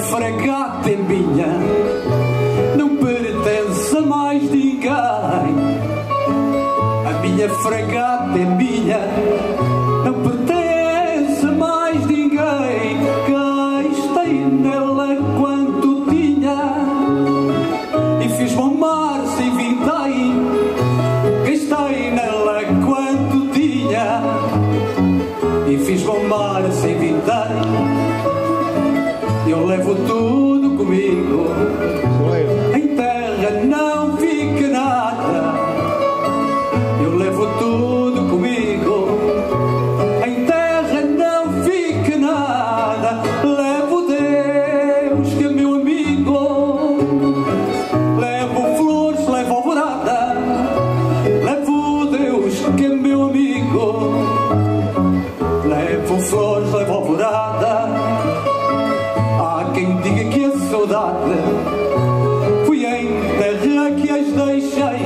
fragata é minha, não pertence a mais ninguém. A minha fragata é minha, não pertence a mais ninguém. Gastei nela quanto tinha e fiz-me ao mar sem vintém. Gastei nela quanto tinha e fiz-me ao mar sem vintém. Eu levo tudo comigo, em terra não fica nada. Eu levo tudo comigo, em terra não fica nada. Levo Deus, que é meu amigo, levo flores, levo alvorada. Levo Deus, que é meu amigo, levo flores, levo alvorada. Quem diga que a saudade fui em terra que as deixei.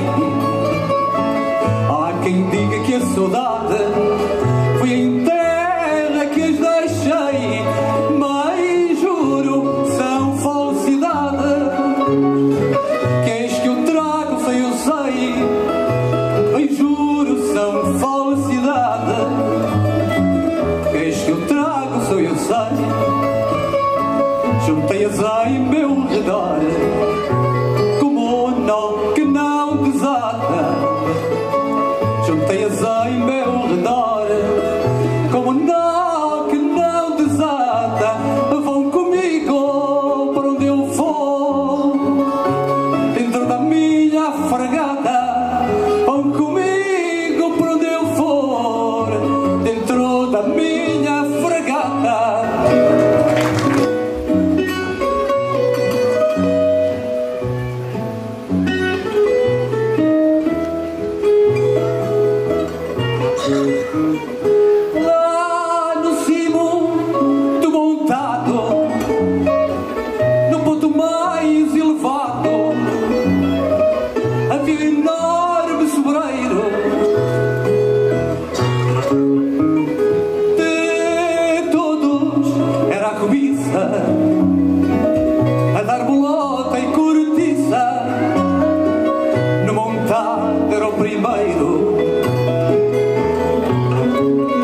Há quem diga que a saudade fui em terra que as deixei. Mas juro, são falsidade, que és que eu trago sem eu sei. Mas juro, são falsidade, que és que eu trago sem eu sei. Juntei-as em meu redor, como um nó que não desata. Juntei-as em meu redor, como um nó que não desata. Vão comigo para onde eu for, dentro da minha fragata. Vão comigo para onde eu for, dentro da minha fragata. Lá no cimo do montado, no ponto mais elevado, havia um enorme sobreiro de todos. Era a cobiça a dar bolota e cortiça. No montado era o primeiro,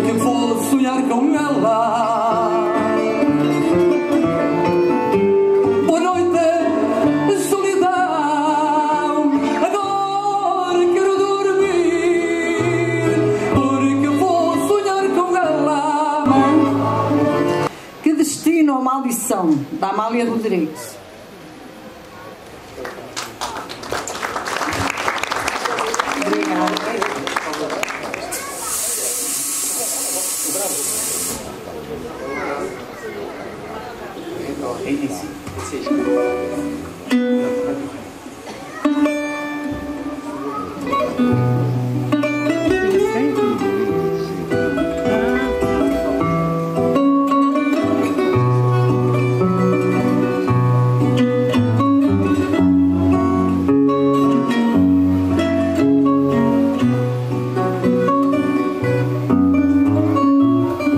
porque vou sonhar com ela. Boa noite, solidão, agora quero dormir, porque vou sonhar com ela. Que destino ou maldição, da Amália Rodrigues.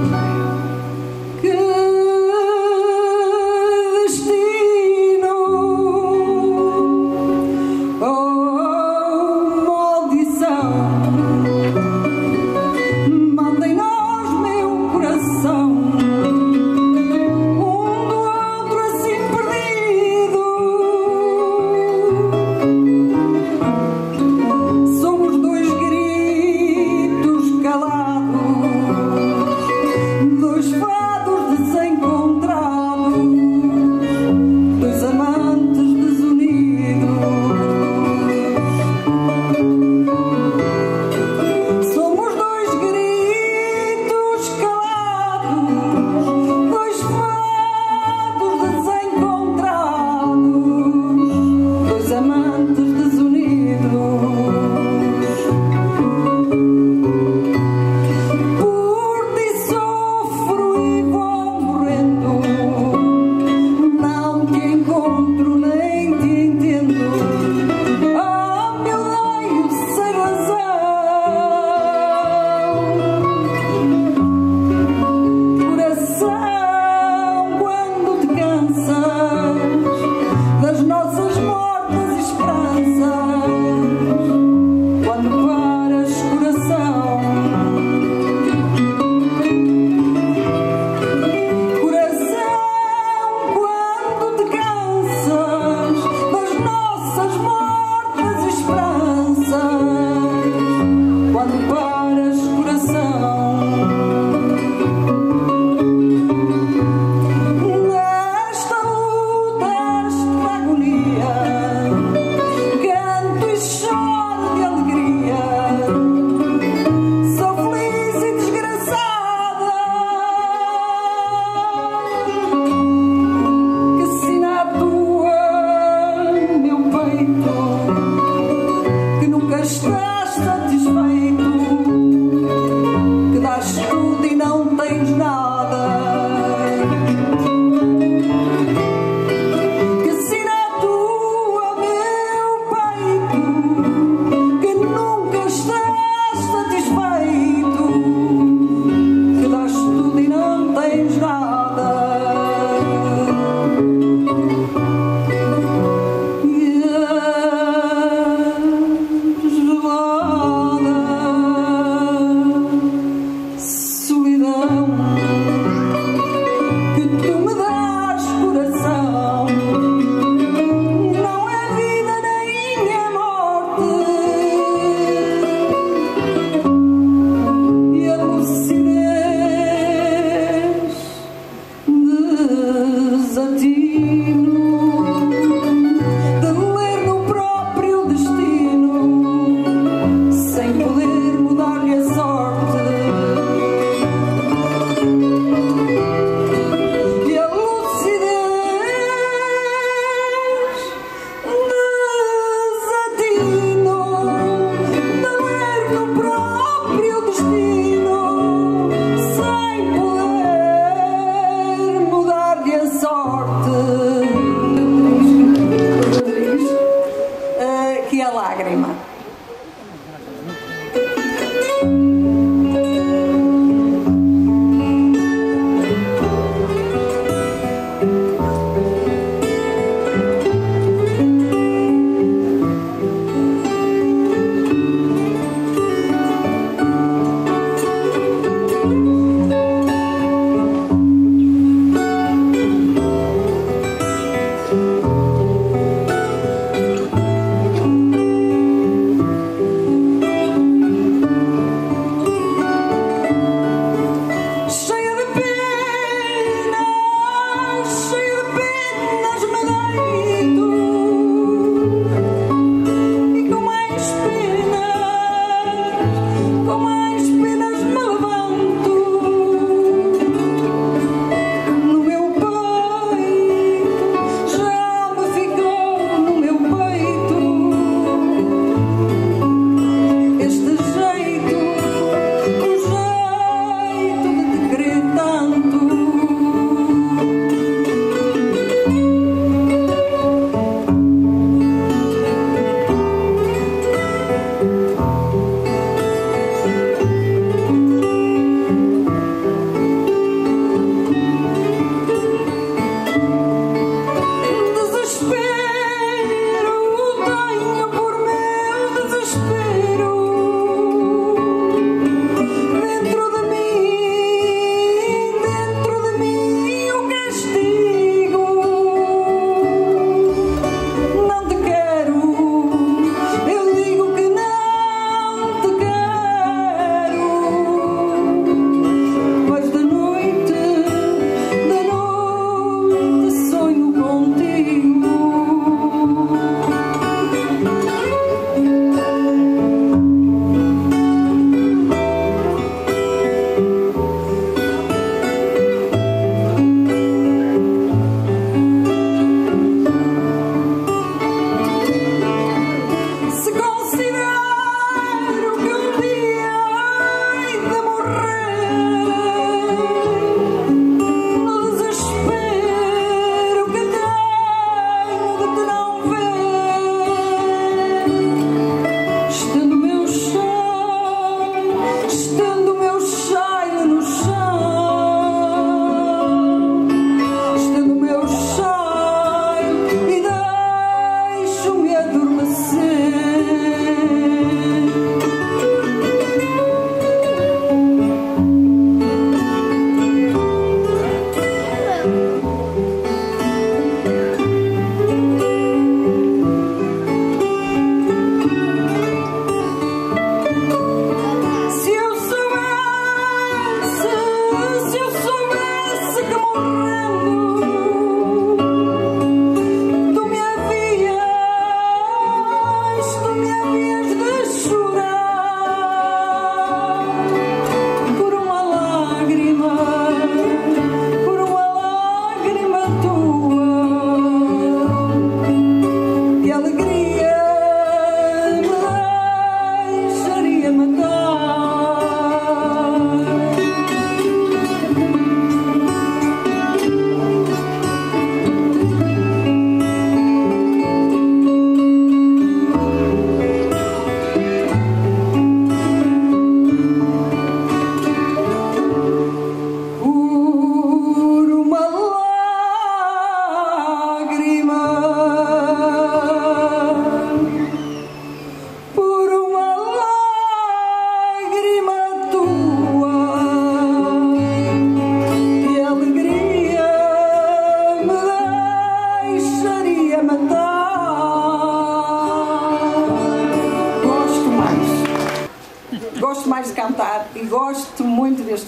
Que destino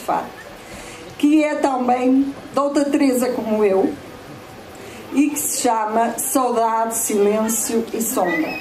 Fado, que é também de outra Teresa como eu, e que se chama Saudade, Silêncio e Sombra.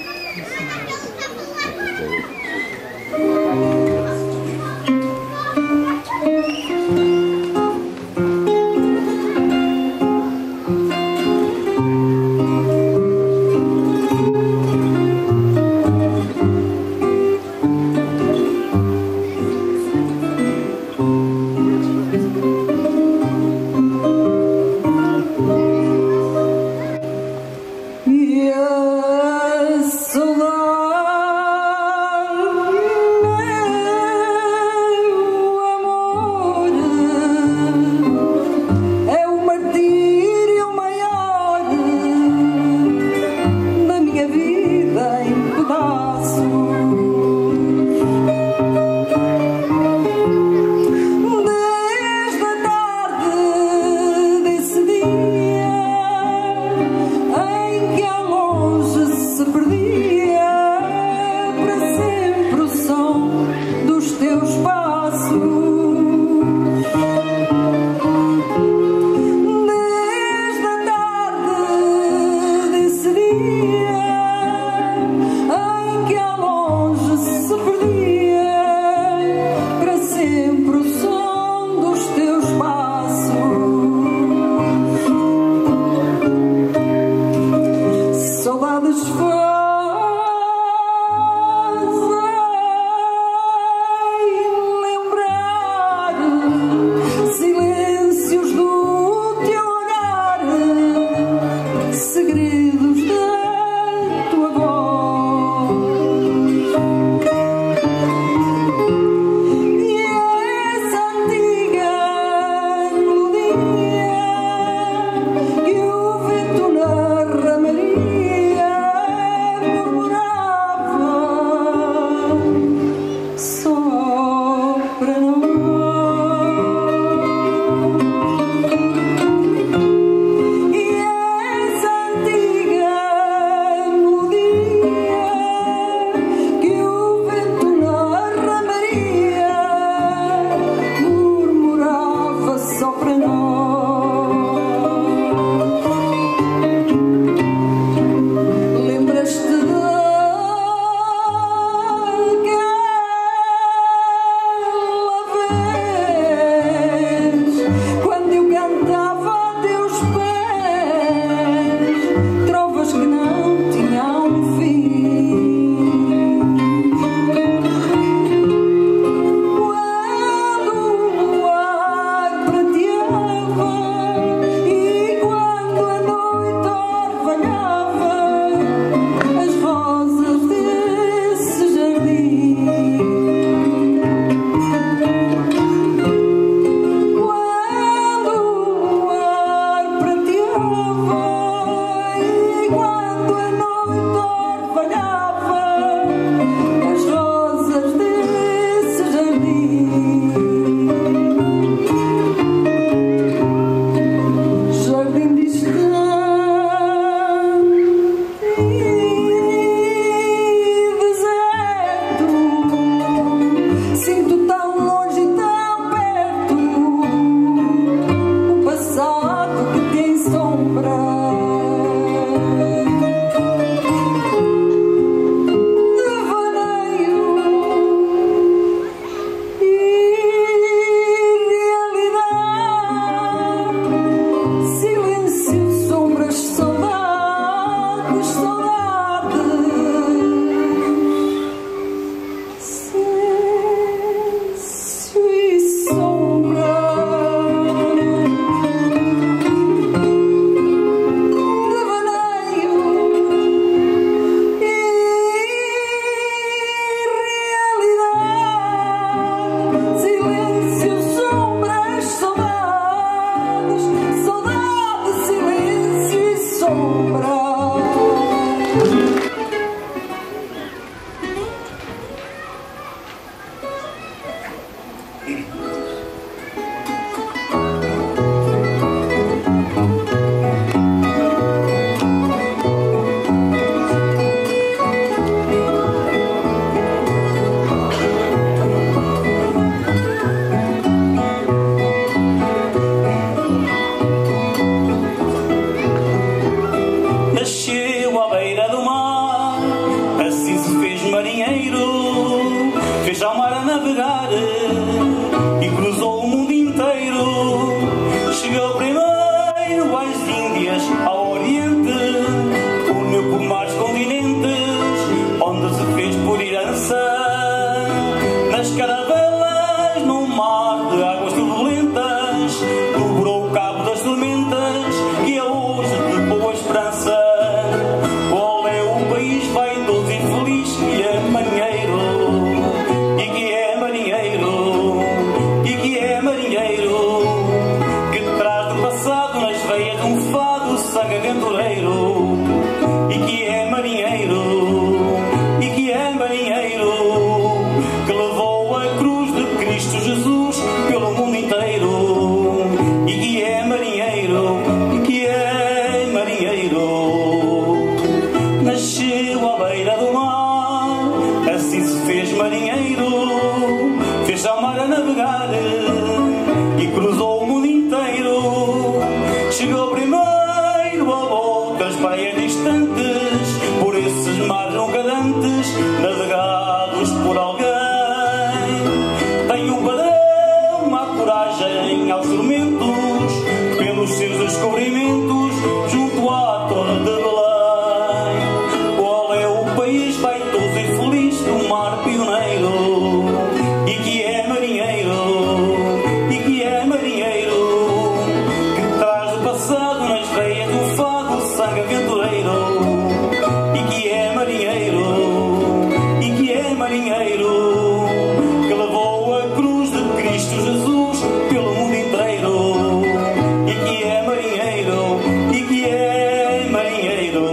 e cruzou o mundo inteiro. Chegou primeiro a outras praias distantes, por esses mares nunca dantes, navegados por alguém. Tem um padrão, há coragem aos tormentos, pelos seus descobrimentos, junto à Torre de Belém. Qual é o país feitoso e feliz do mar pioneiro, e que é marinheiro, e que é marinheiro, que traz o passado nas veias do fado, sangue aventureiro, e que é marinheiro, e que é marinheiro, que levou a cruz de Cristo Jesus pelo mundo inteiro, e que é marinheiro, e que é marinheiro.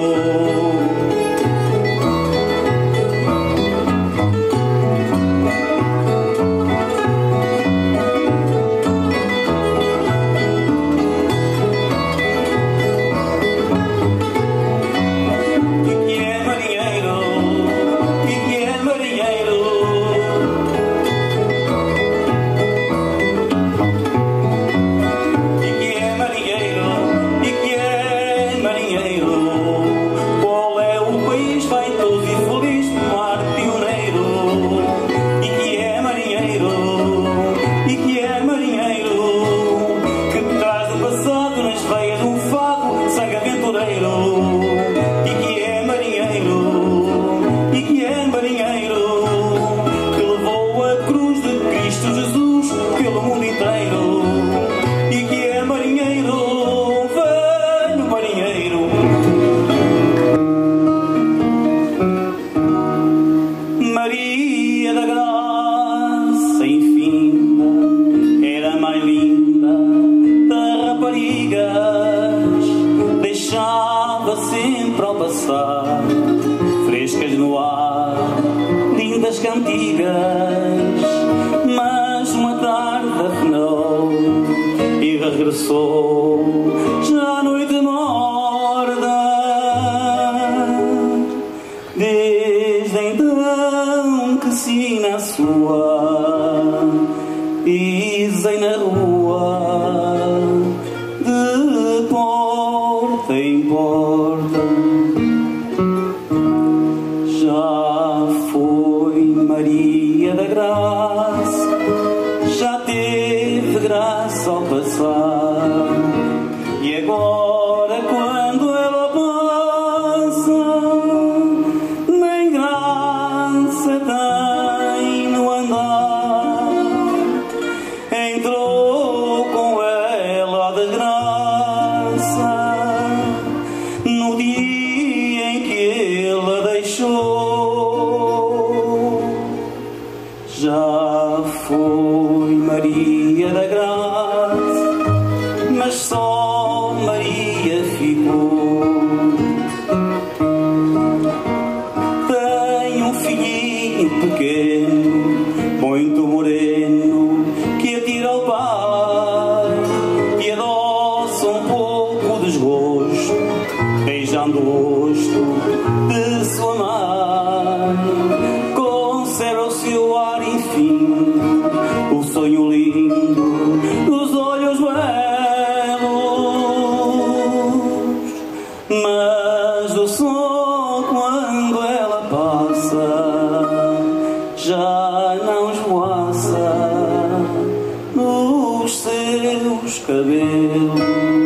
Maria da Graça infinda era a mais linda das raparigas, deixava sempre ao passar frescas no ar, lindas cantigas. Mas uma tarde afinou e regressou já à noite morta. Desde então que se na sua dizem na rua, de porta em porta. Já foi Maria da Graça, já teve graça ao passar, e agora quando ela passa, nem graça tem no andar. Entrou com ela a desgraça no dia em que ela deixou. Já foi Maria da Graça, mas só Maria ficou. Tem um filhinho pequeno, muito moreno, que atira ao pai e adoça um pouco o desgosto, beijando o rosto de sua mãe. Conserva o seu ar, enfim, o sonho lindo dos olhos belos, mas o sol quando ela passa já não esvoaça nos seus cabelos.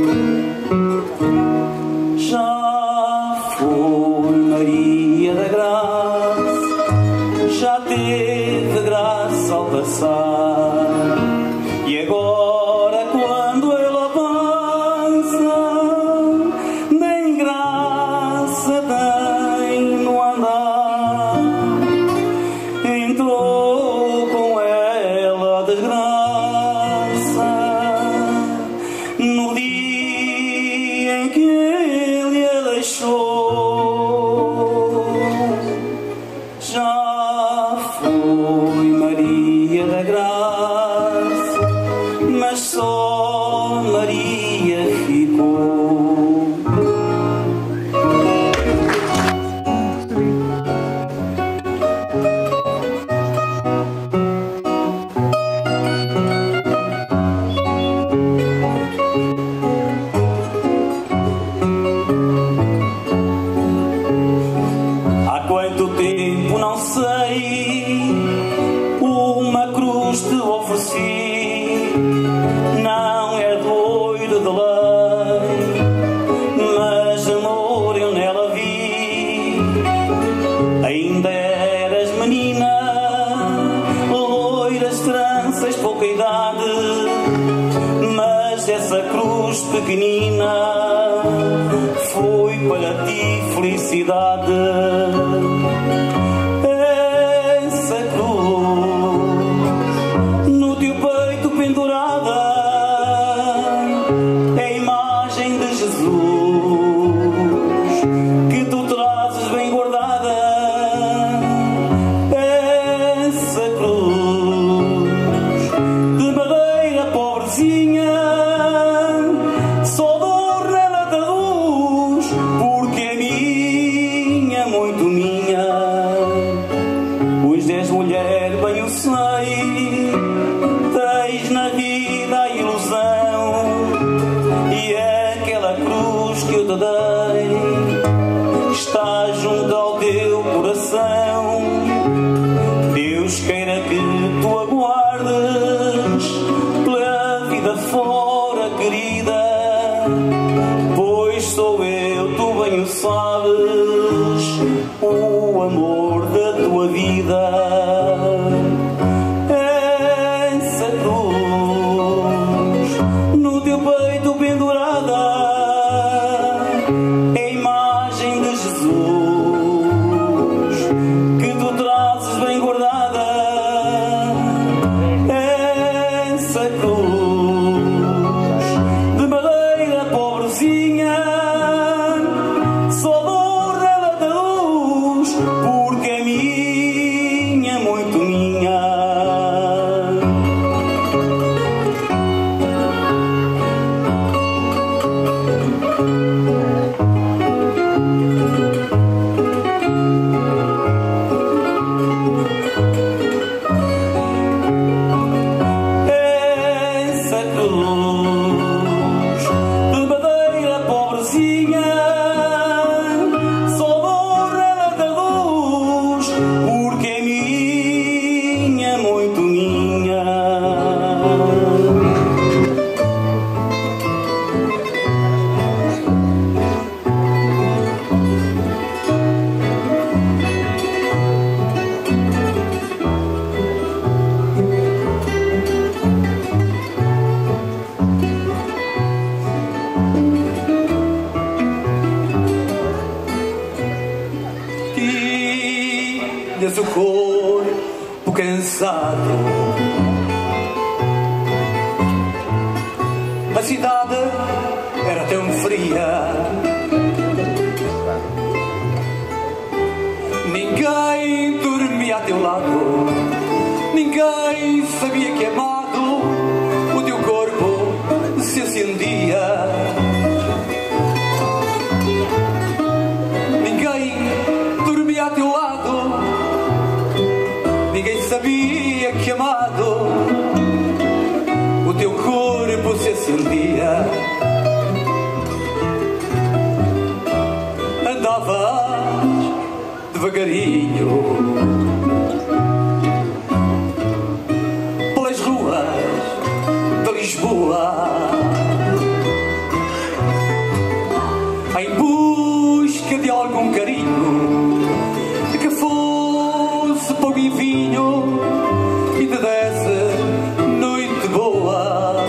Já foi Maria da Graça, já teve graça ao passar, e agora quando ela passa, nem graça tem no andar. Entrou com ela a desgraça no dia em que ele a deixou. Já foi Maria da Graça, mas só Maria ficou. mas essa cruz pequenina foi para ti felicidade. Essa cruz no teu peito pendurada é a imagem de Jesus que tu trazes bem guardada. Essa cruz de madeira pobrezinha só dor nela da luz, porque é minha, muito minha. Pois és mulher, bem o sei, tens na vida a ilusão, e aquela cruz que eu te dei está junto ao teu coração. Deus queira que tu aguardes pela vida fora, querida, pois sou eu, tu bem o sabes, o amor da tua vida. Essa cruz no teu peito pendurada é a imagem de Jesus que tu trazes bem guardada. Essa cruz de madeira pobrezinha só dor nela da luz, porque é minha, muito minha. Essa cruz de madeira pobrezinha só dor nela da luz, porque é minha, muito minha. Tinhas o corpo cansado, a cidade era tão fria, ninguém dormia a teu lado, ninguém sabia que amado o teu corpo se acendia. Ninguém dormia a teu lado, ninguém sabia que amado o teu corpo se acendia. Andavas devagarinho pelas ruas de Lisboa, em busca de algum carinho que fosse pão e vinho e te desse noite boa.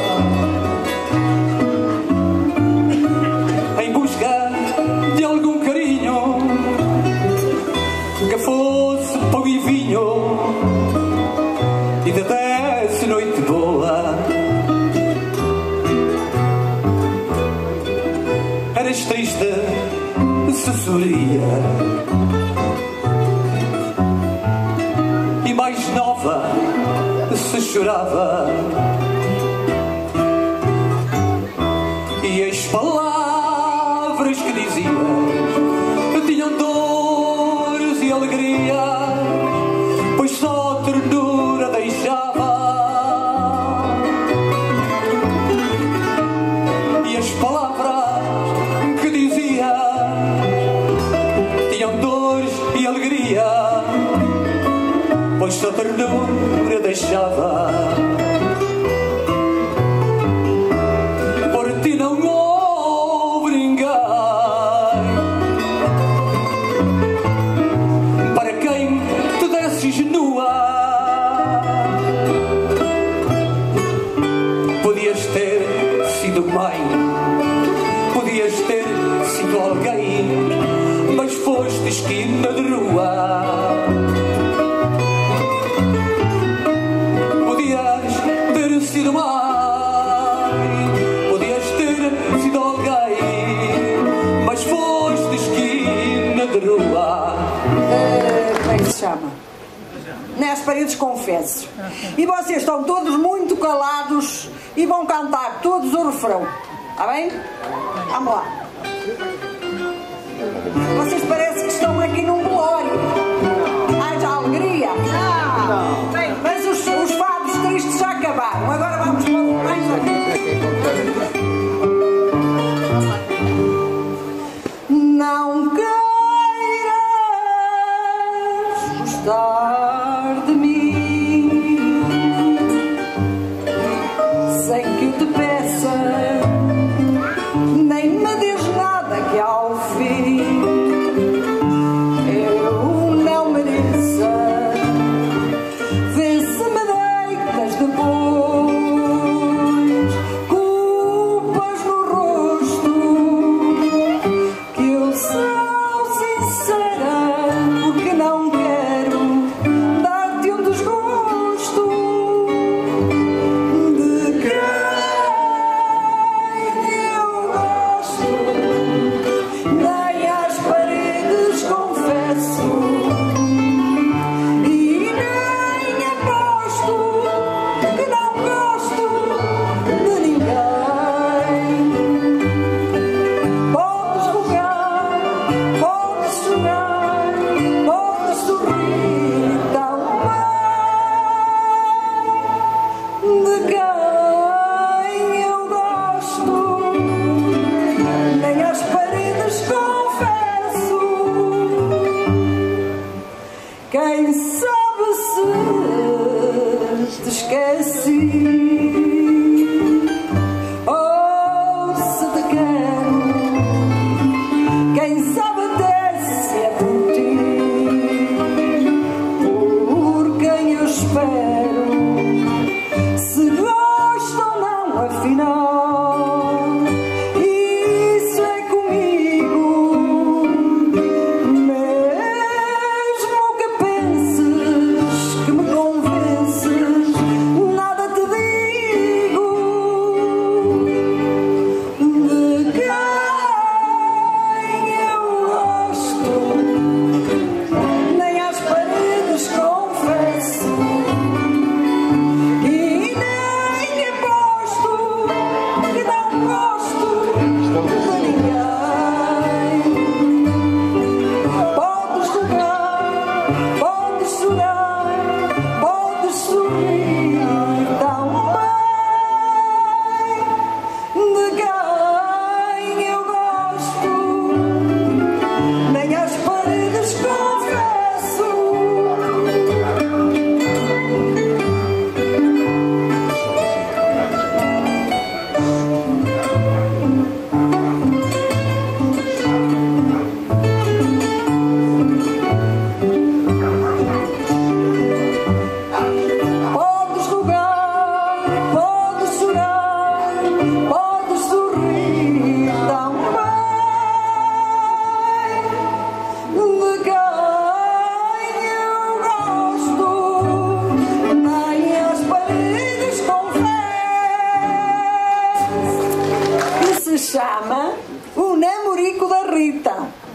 Em busca de algum carinho que fosse pão e vinho e te desse noite boa. Eras triste se sorria e mais nova se chorava, e as palavras que dizias tinham dores e alegrias, pois só ternura deixava. E as palavras que dizias tinham dores e alegria, pois só ternura deixava. sido mãe, podias ter sido alguém, mas foste esquina de rua. Podias ter sido mãe, podias ter sido alguém, mas foste esquina de rua. Como é que se chama? Nas paredes confesso. E vocês estão todos muito calados e vão cantar todos o refrão. Está bem? Vamos lá. Vocês parecem que estão aqui num velório. Haja alegria. Não. Mas os fados tristes já acabaram. Agora vamos para mais não queiras gostar de mim sem que eu te peça, nem me diz nada que ao fim eu não mereça. Vê se me deitas depois culpas no rosto, que eu sou sincera, porque não quero dar-te um desgosto de quem eu gosto. Nem às paredes confesso e nem aposto que não gosto de ninguém. Podes rogar, podes chorar, podes sorrir tão bem de quem eu gosto. Nem às paredes confesso. Quem sabe se te esqueci ou se te quero. Quem sabe até se é por ti, por quem eu espero. Se gosto ou não, afinal, isso é comigo. Mesmo que penses que me convences, nada te digo de quem eu gosto. Nem às paredes confesso e nem aposto que não gosto de ninguém. Podes rogar, podes chorar, podes sorrir tão bem de quem eu gosto. Nem às paredes confesso. Podes rogar, podes chorar, podes sorrir tão bem de quem eu gosto. Nem as paredes confesso. Que se chama O Namorico da Rita.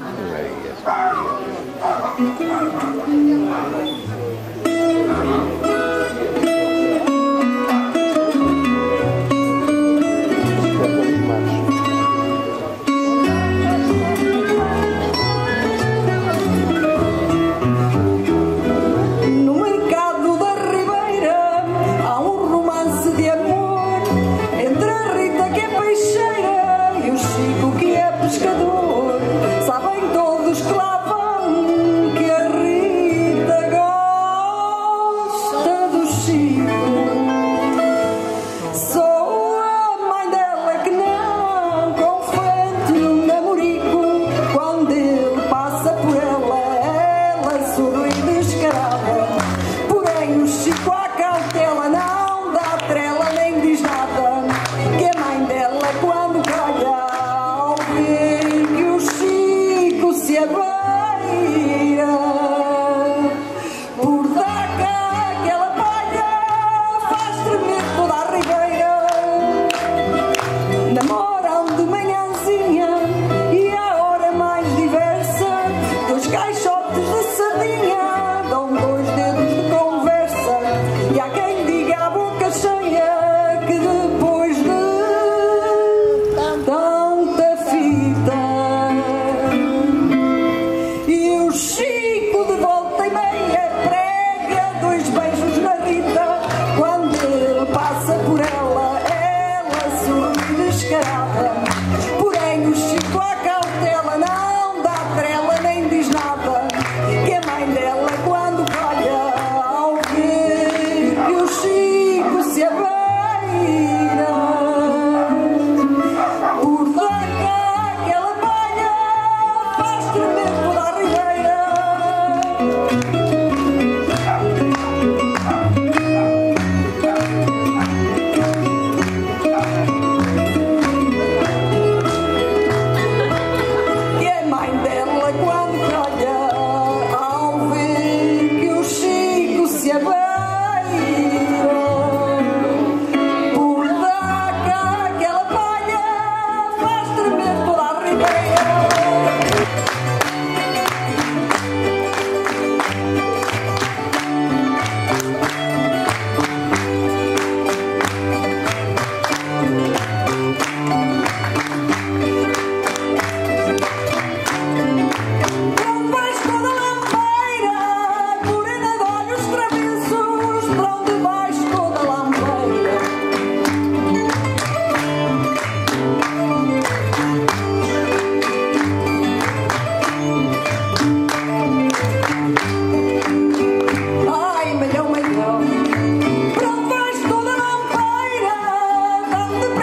No mercado da Ribeira há um romance de amor entre a Rita, que é peixeira, e o Chico, que é pescador. Sabem todos que lá vão que a Rita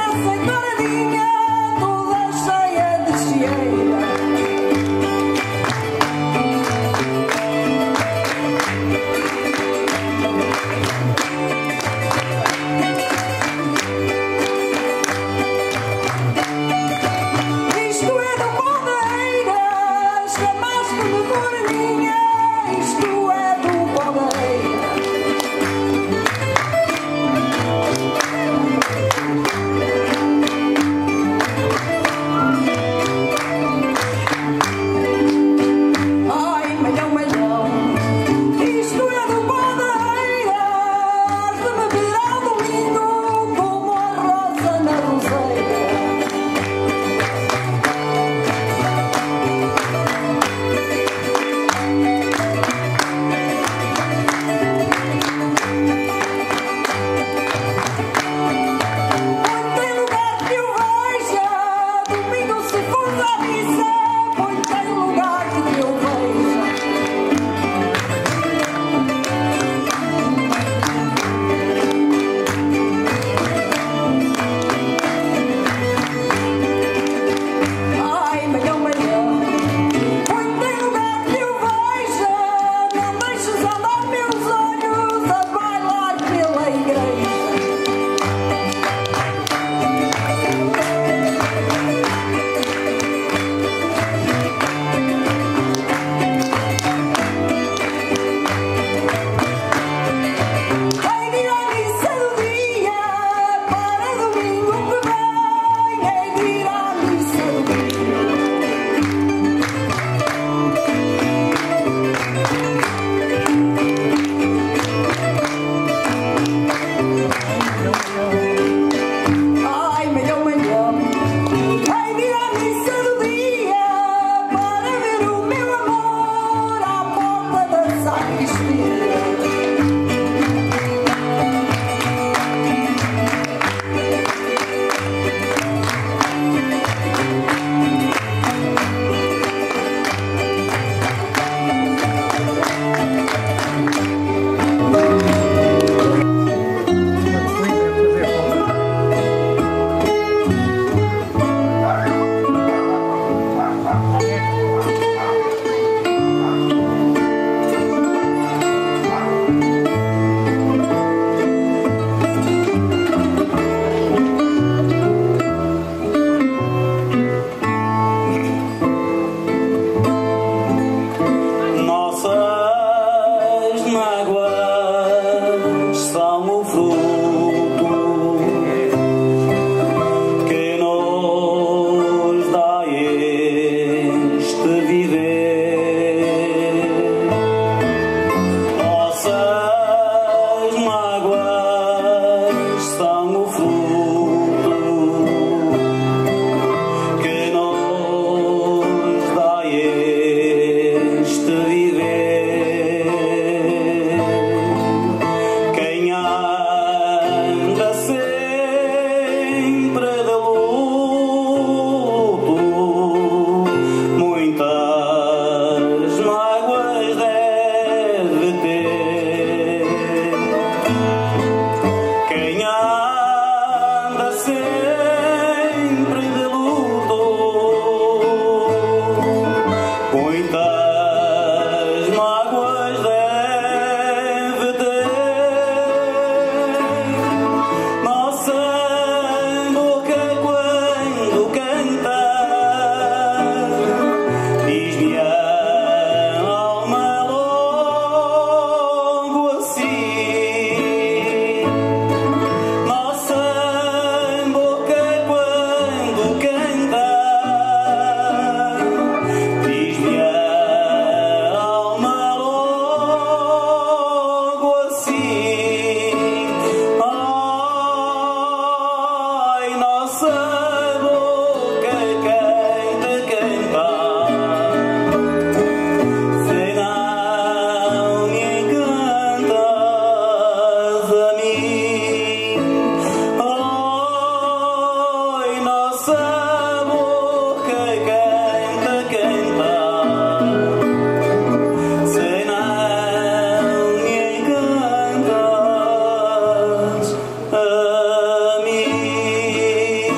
a mim.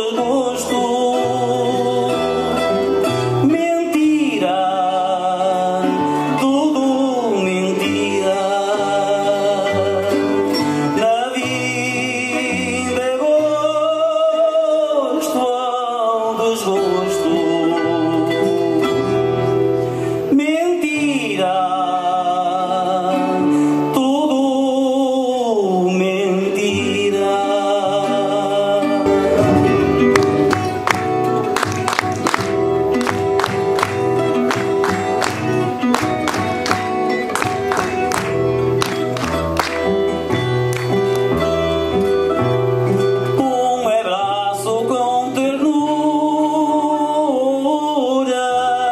desgosto. Mentira, tudo mentira. Na vida é gosto ao desgosto. Mentira, tudo mentira. Um abraço com ternura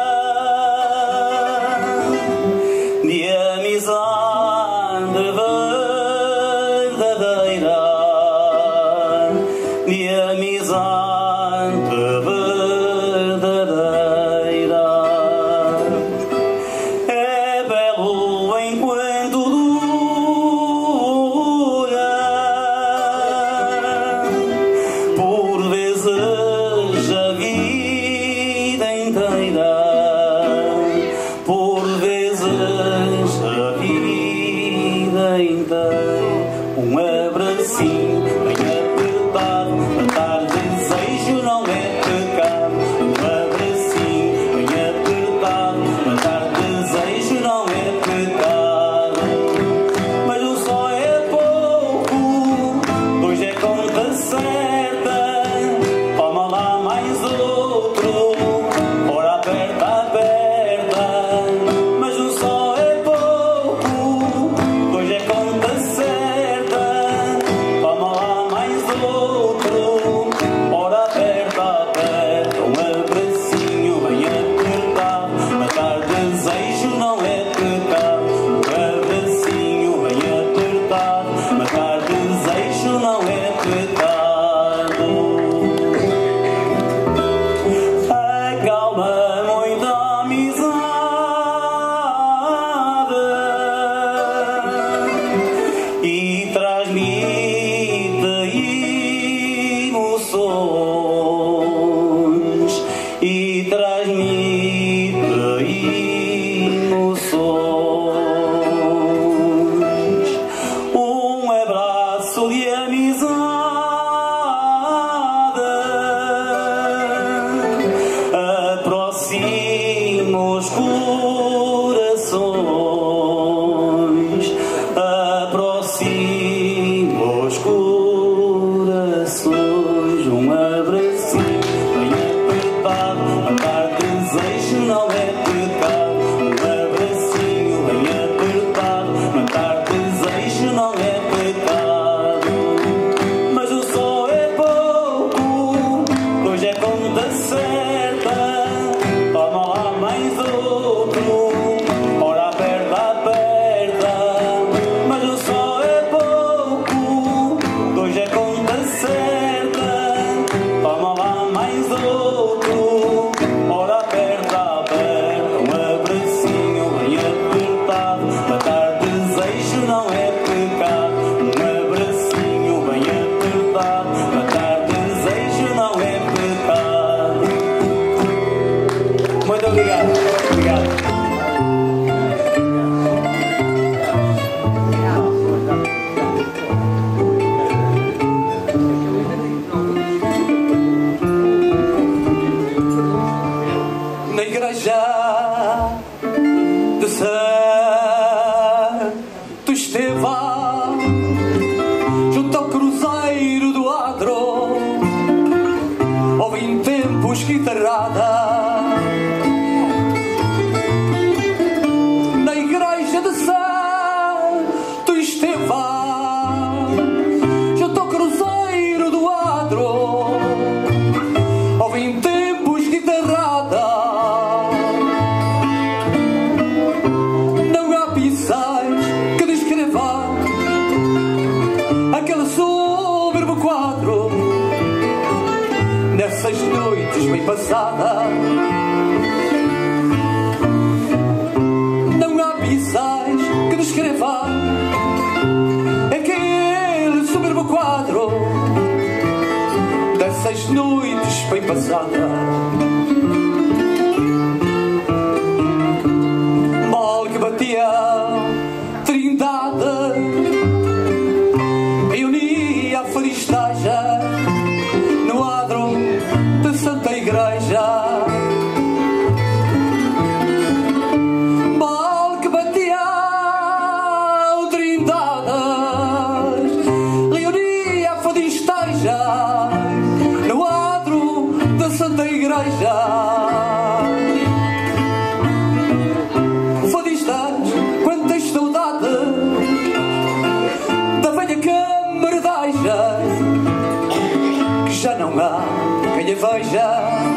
de amizade verdadeira, de amizade verdadeira. É belo enquanto dura, por vezes a vida inteira, por vezes a vida inteira. Um abracinho bem apertado, matar desejo não é pecado. Um abracinho bem apertado, matar desejo não é pecado. Mas um só é pouco, dois é conta certa. Toma lá mais outro, ora aperta, aperta. Mas um só é pouco, dois é conta certa. Toma lá mais outro, ora aperta, aperta. Um abracinho bem apertado, matar desejo não é pecado. Um abracinho bem apertado, matar desejo não é pecado. Acalma muito a amizade e transmite emoções, e transmite emoções. Um abraço de amizade aproxima os corações, aproxima os corações. Um abracinho bem apertado, matar desejo não é pecado. Um abracinho bem apertado, matar desejo não é pecado. Mas um só é pouco, dois é conta certa. Toma lá mais outro, ora aperta, aperta. Mas um só é pouco, dois é conta certa. Toma lá mais outro, ora aperta, aperta. Um abracinho bem apertado, matar desejo não é pecado. Um abracinho bem apertado, matar desejo não é pecado. Muito obrigado. Obrigado. Na igreja de Santo Estevão, junto ao cruzeiro do Adro, houve em tempos guitarrada. Na igreja de Santo Estevão, junto ao cruzeiro do Adro, houve em tempos guitarrada. Não há pincéis que descrevam aquele soberbo quadro nessas noites bem passadas. Não há pincéis que descrevam aquele soberbo quadro dessas noites noites bem passadas. Mal que batia Trindade, eu unia a faristagem no adro da Santa Igreja. Mal que batia Trindade, reunia a faristagem no adro da Santa Igreja. Fadistas, quantas saudades da velha camaradagem, que já não há quem a veja.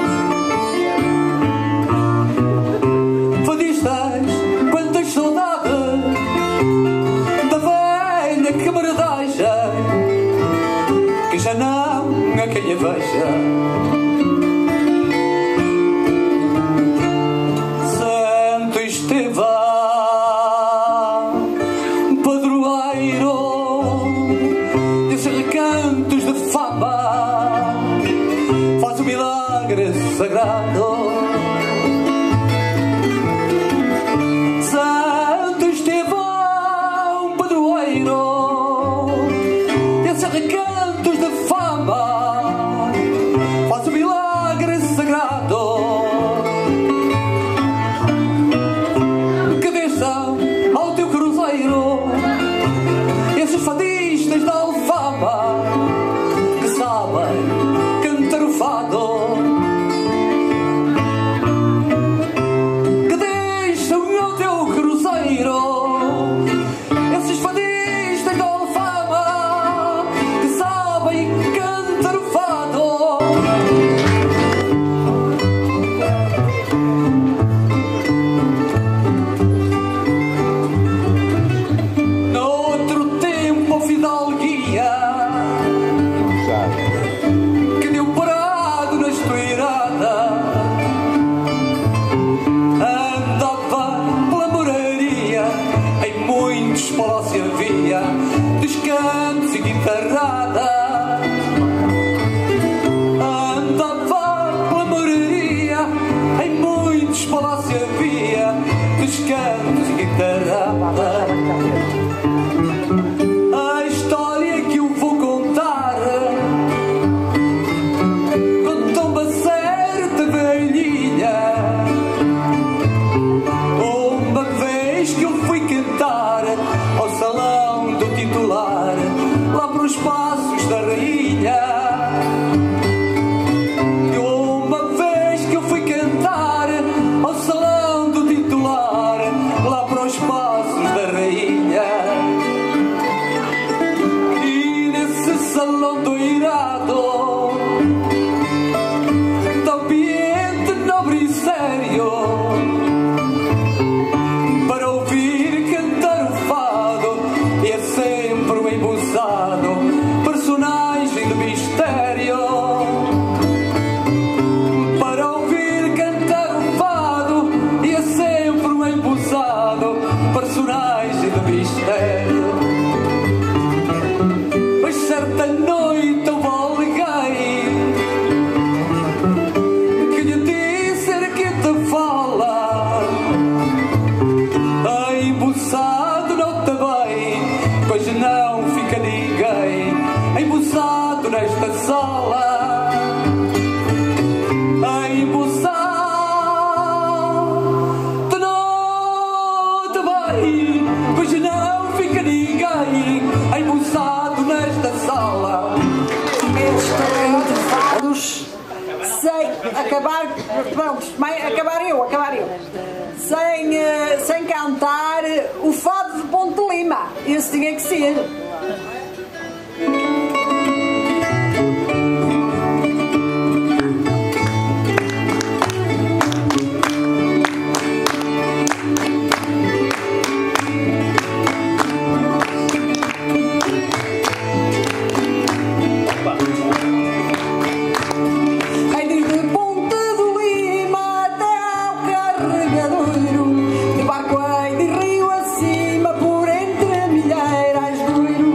Fadistas, quantas saudades da velha camaradagem, que já não há quem a veja. Santo Estevão, padroeiro desses recantos de fama, faz o milagre sagrado. Santo Estevão, padroeiro desses recantos de fama, faz o milagre sagrado. Que desçam ao teu cruzeiro esses fadistas da Alfama, que sabem cantar o fado. Que deixam ao teu cruzeiro esses fadistas da Alfama, que sabem cantar o fado. Noutro tempo a fidalguia que deu parado na estourada, andava pela moraria, em muitos palácios havia descantos e guitarrada. Andava pela moraria, em muitos palácios havia descantos e guitarrada. A história que eu vou contar conta uma certa velhinha. Uma vez que eu fui cantar ao salão do titular, lá para os passos da rainha. Uma vez que eu fui cantar ao salão do titular, lá para os passos da rainha. E nesse salão doirado, de ambiente nobre e sério, para ouvir cantar o fado, é sempre um embusado personagem de mistério. Para ouvir cantar o fado, é sempre um embusado personagem de mistério. Mas certa noite houve alguém que lhe disse que te fala, embuçado não te bem, pois não fica ninguém embuçado nesta sala. Embuçado não te bem, pois não fica ninguém embuçado nesta sala. Estes fados sem acabar, pronto, acabar eu, sem cantar o fado de Ponte de Lima. Esse tinha que ser. De barco em de rio acima, por entre milheiras do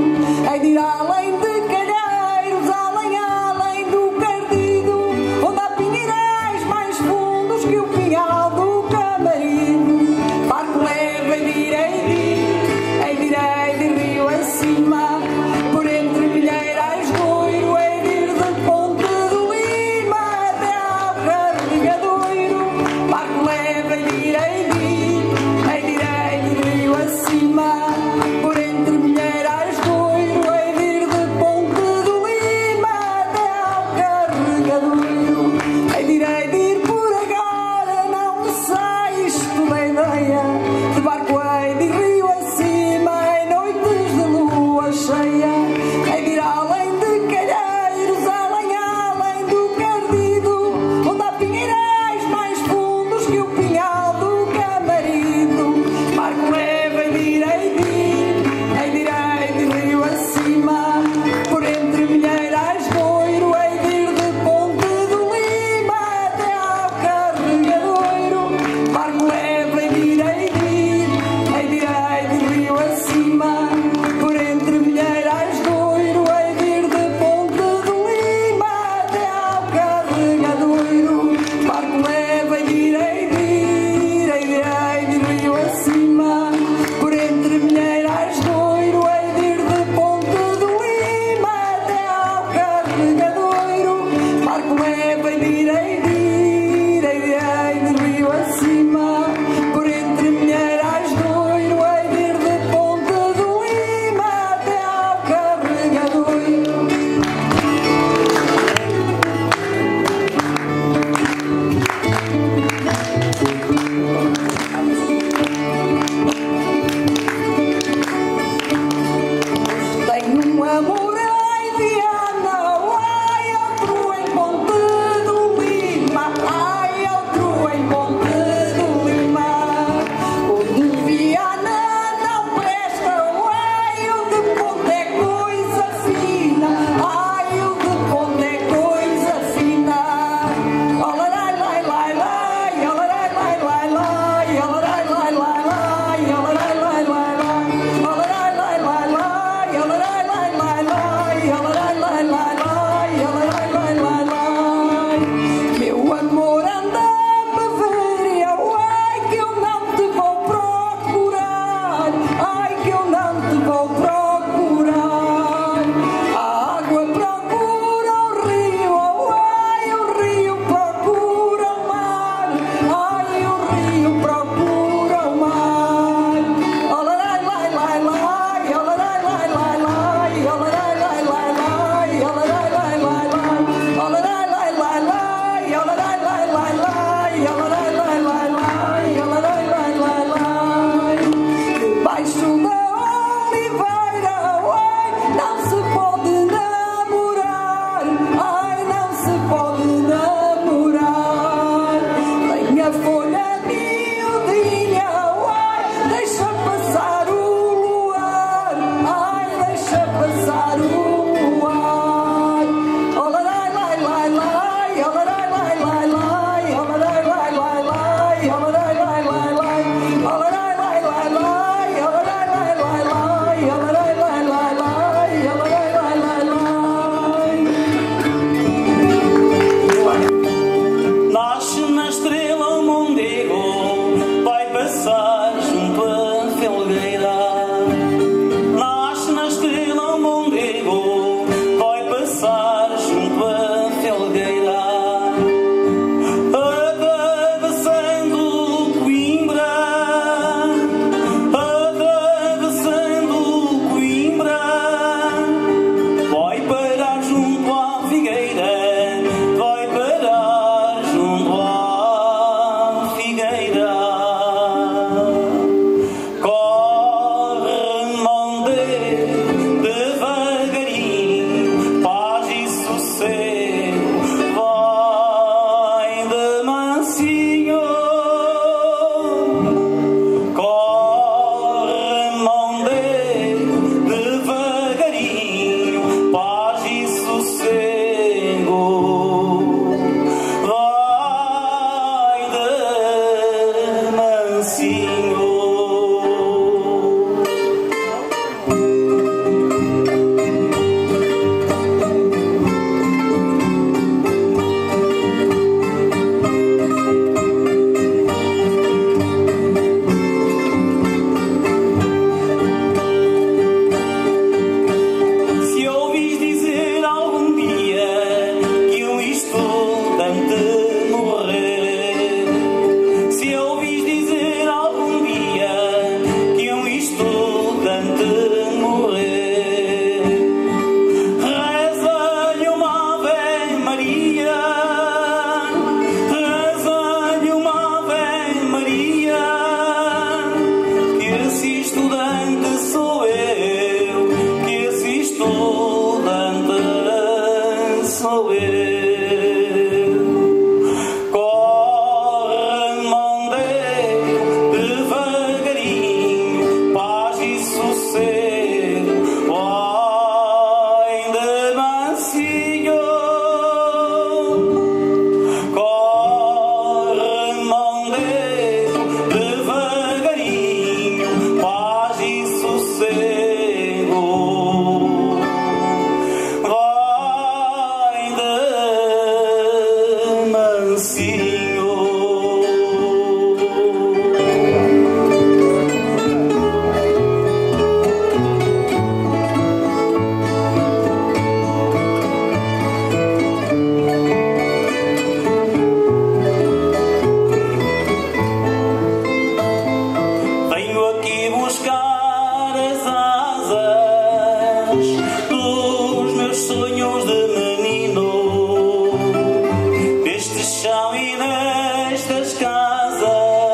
chão e nestas casas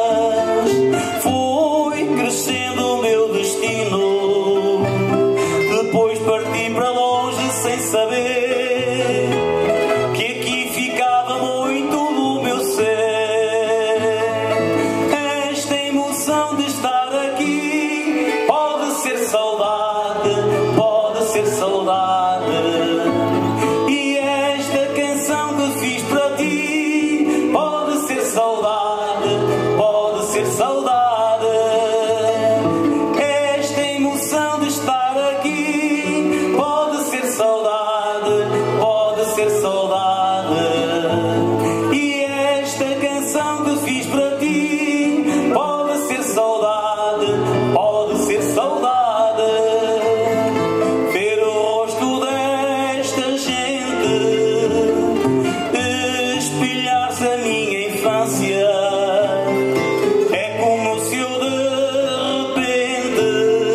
foi crescendo o meu destino. Depois parti para longe sem saber que aqui ficava muito do meu ser. Esta emoção de estar aqui pode ser saudade, pode ser saudade. E esta canção que fiz para ti pode ser saudade, pode ser saudade. Esta emoção de estar aqui pode ser saudade, pode ser saudade. E esta canção que fiz para ti pode ser saudade, pode ser saudade. Ver o rosto desta gente espelhar-se a minha infância é como se eu de repente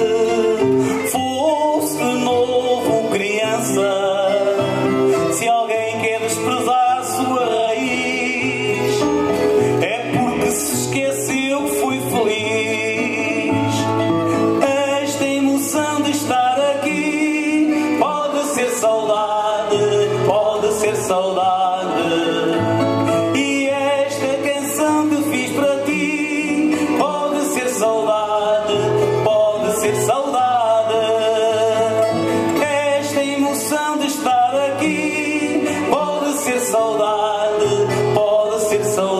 fosse de novo criança. Se alguém quer desprezar sua raiz é porque se esqueceu que fui feliz. Esta emoção de estar aqui pode ser saudade, pode ser saudade. E esta canção que fiz para ti pode ser saudade, pode ser saudade. Esta emoção de estar aqui pode ser saudade, pode ser saudade.